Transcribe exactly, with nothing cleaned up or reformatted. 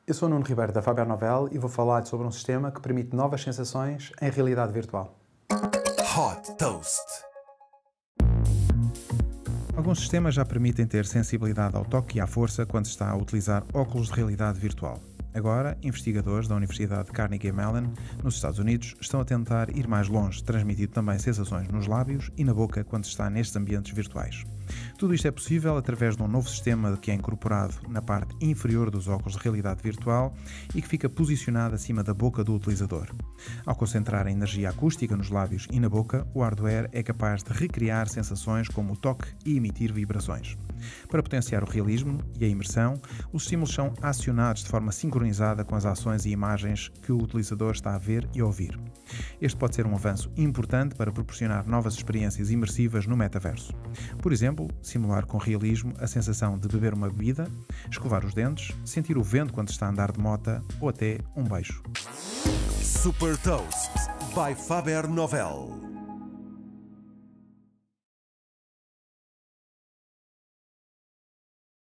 Eu sou o Nuno Ribeiro da Faber Novel e vou falar sobre um sistema que permite novas sensações em realidade virtual. Hot Toast. Alguns sistemas já permitem ter sensibilidade ao toque e à força quando se está a utilizar óculos de realidade virtual. Agora, investigadores da Universidade Carnegie Mellon, nos Estados Unidos, estão a tentar ir mais longe, transmitindo também sensações nos lábios e na boca quando se está nestes ambientes virtuais. Tudo isto é possível através de um novo sistema que é incorporado na parte inferior dos óculos de realidade virtual e que fica posicionado acima da boca do utilizador. Ao concentrar a energia acústica nos lábios e na boca, o hardware é capaz de recriar sensações como o toque e emitir vibrações. Para potenciar o realismo e a imersão, os estímulos são acionados de forma sincronizada com as ações e imagens que o utilizador está a ver e a ouvir. Este pode ser um avanço importante para proporcionar novas experiências imersivas no metaverso. Por exemplo, simular com realismo a sensação de beber uma bebida, escovar os dentes, sentir o vento quando está a andar de mota ou até um beijo. Super Toast by Faber Novel.